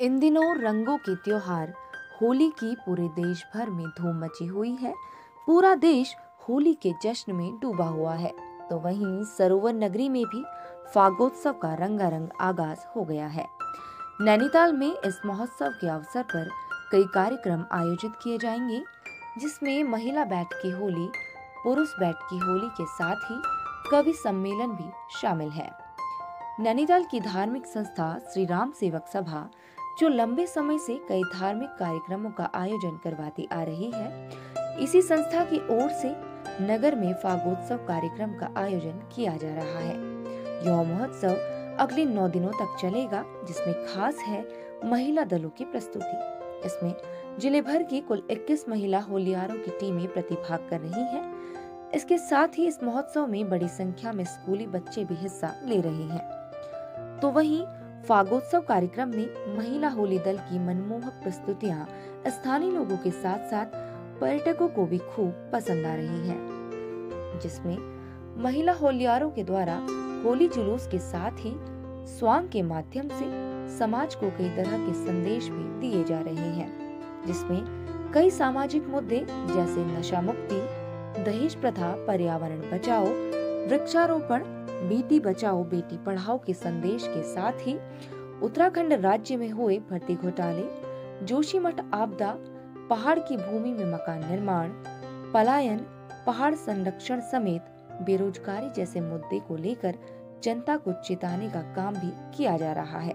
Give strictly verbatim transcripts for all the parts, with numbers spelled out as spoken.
इन दिनों रंगों के त्योहार होली की पूरे देश भर में धूम मची हुई है। पूरा देश होली के जश्न में डूबा हुआ है, तो वहीं सरोवर नगरी में भी फागोत्सव का रंगारंग आगाज हो गया है। नैनीताल में इस महोत्सव के अवसर पर कई कार्यक्रम आयोजित किए जाएंगे, जिसमें महिला बैठ की होली, पुरुष बैठ की होली के साथ ही कवि सम्मेलन भी शामिल है। नैनीताल की धार्मिक संस्था श्री राम सेवक सभा, जो लंबे समय से कई धार्मिक कार्यक्रमों का आयोजन करवाती आ रही है, इसी संस्था की ओर से नगर में फागोत्सव कार्यक्रम का आयोजन किया जा रहा है। यह महोत्सव अगले नौ दिनों तक चलेगा, जिसमें खास है महिला दलों की प्रस्तुति। इसमें जिले भर की कुल इक्कीस महिला होलियारों की टीमें प्रतिभाग कर रही हैं। इसके साथ ही इस महोत्सव में बड़ी संख्या में स्कूली बच्चे भी हिस्सा ले रहे हैं। तो वहीं फागोत्सव कार्यक्रम में महिला होली दल की मनमोहक प्रस्तुतियां स्थानीय लोगों के साथ साथ पर्यटकों को भी खूब पसंद आ रही हैं, जिसमें महिला होलियारों के द्वारा होली जुलूस के साथ ही स्वांग के माध्यम से समाज को कई तरह के संदेश भी दिए जा रहे हैं, जिसमें कई सामाजिक मुद्दे जैसे नशा मुक्ति, दहेज प्रथा, पर्यावरण बचाओ, वृक्षारोपण, बेटी बचाओ बेटी पढ़ाओ के संदेश के साथ ही उत्तराखंड राज्य में हुए भर्ती घोटाले, जोशीमठ आपदा, पहाड़ की भूमि में मकान निर्माण, पलायन, पहाड़ संरक्षण समेत बेरोजगारी जैसे मुद्दे को लेकर जनता को चेताने का काम भी किया जा रहा है।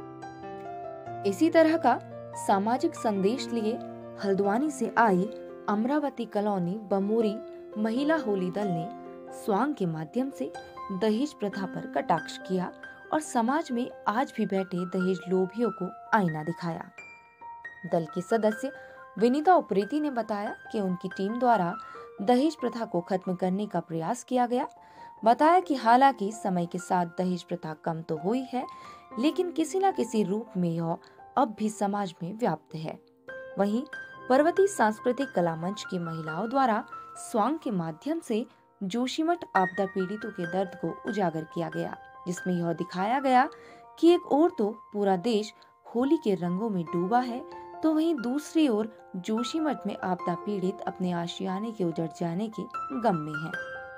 इसी तरह का सामाजिक संदेश लिए हल्द्वानी से आई अमरावती कॉलोनी बमोरी महिला होली दल ने स्वांग के माध्यम से दहेज प्रथा पर कटाक्ष किया और समाज में आज भी बैठे दहेज लोभियों को आईना दिखाया। दल की सदस्य विनीता उप्रेती ने बताया कि उनकी टीम द्वारा दहेज प्रथा को खत्म करने का प्रयास किया गया। बताया कि हालांकि समय के साथ दहेज प्रथा कम तो हुई है, लेकिन किसी न किसी रूप में यह अब भी समाज में व्याप्त है। वहीं पर्वतीय सांस्कृतिक कला मंच की महिलाओं द्वारा स्वांग के माध्यम से जोशीमठ आपदा पीड़ितों के दर्द को उजागर किया गया, जिसमें यह दिखाया गया कि एक ओर तो पूरा देश होली के रंगों में डूबा है, तो वहीं दूसरी ओर जोशीमठ में आपदा पीड़ित अपने आशियाने के उजड़ जाने के गम में हैं।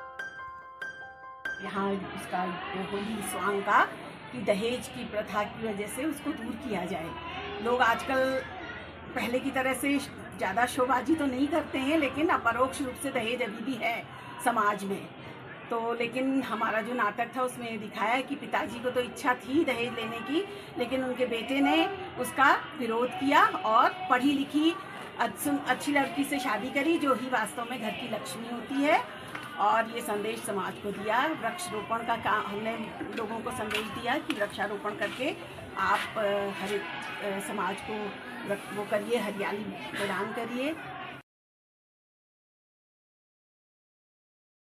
यहाँ उसका होली स्वांग का कि दहेज की प्रथा की वजह से उसको दूर किया जाए। लोग आजकल पहले की तरह से ज़्यादा शोबाजी तो नहीं करते हैं, लेकिन अपरोक्ष रूप से दहेज अभी भी है समाज में। तो लेकिन हमारा जो नाटक था उसमें दिखाया कि पिताजी को तो इच्छा थी दहेज लेने की, लेकिन उनके बेटे ने उसका विरोध किया और पढ़ी लिखी अच्छी लड़की से शादी करी, जो ही वास्तव में घर की लक्ष्मी होती है। और ये संदेश समाज को दिया। वृक्षारोपण का काम हमने लोगों को संदेश दिया कि वृक्षारोपण करके आप हर समाज को वो करिए, हरियाली प्रदान करिए।